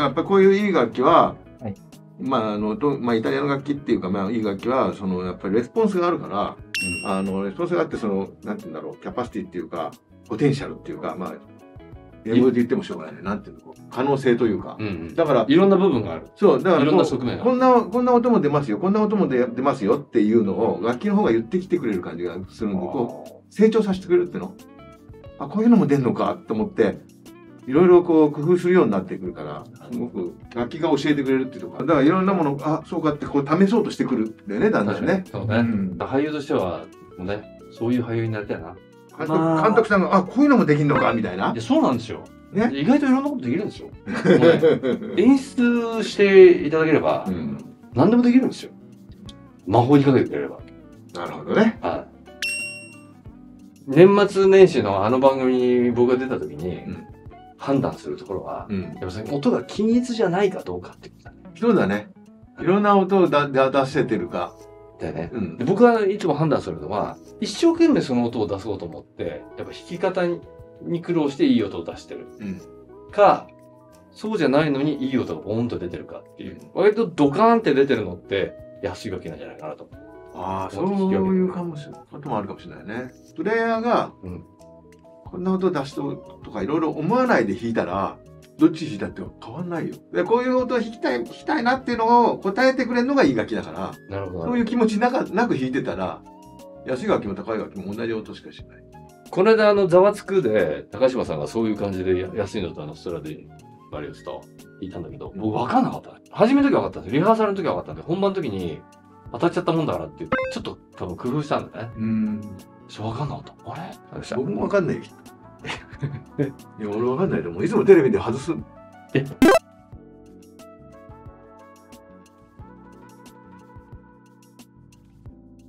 やっぱりこういういい楽器は、 はい、 イタリアの楽器っていうか、いい楽器は、やっぱりレスポンスがあるから、レスポンスがあって、なんていうんだろう、キャパシティっていうか、ポテンシャルっていうか、英語で言ってもしょうがないね。なんていうの、可能性というか。だから、 いろんな部分がある。 そう、だからいろんな側面がこんな音も出ますよ、こんな音も出ますよっていうのを、楽器の方が言ってきてくれる感じがするんで、成長させてくれるっていうの。あ、こういうのも出んのかと思って、いろいろ工夫するようになってくるから、すごく楽器が教えてくれるっていうところ。だからいろんなもの、あ、そうかって試そうとしてくるんだよね、だんだんね。 そうね。俳優としては、ね、そういう俳優になりたいな。 監督さんが、あ、こういうのもできんのかみたいな。 そうなんですよ。 ね、 意外といろんなことできるんですよ。演出していただければ、何でもできるんですよ。魔法にかけてくれれば。なるほどね。 はい。年末年始のあの番組に僕が出た時に、判断するところは、やっぱ音が均一じゃないかどうかってことだね。 そうだね。いろんな音を出せてるか。 だよね。で僕はいつも判断するのは、一生懸命その音を出そうと思って、やっぱ弾き方に苦労していい音を出してる。か、そうじゃないのにいい音がボーンと出てるかっていう。割とドカーンって出てるのって、安い楽器なんじゃないかなと。 ああ、そういうこともあるかもしれないね。プレイヤーが、こんな音出すとかいろいろ思わないで弾いたら、どっち弾いたって変わんないよ。で、こういう音を弾きたいなっていうのを答えてくれるのがいい楽器だから、 なるほど。 そういう気持ちなく弾いてたら、安い楽器も高い楽器も同じ音しかしない。 この間ザワつくで、高島さんがそういう感じで安いのとストラディバリウスと弾いたんだけど、僕分かんなかった。初めの時は分かったんですよ。リハーサルの時は分かったんで、本番の時に当たっちゃったもんだからって、ちょっと多分工夫したんだね。分かんなかった。あれ僕も分かんない。いや、俺分かんないでも、いつもテレビで外す。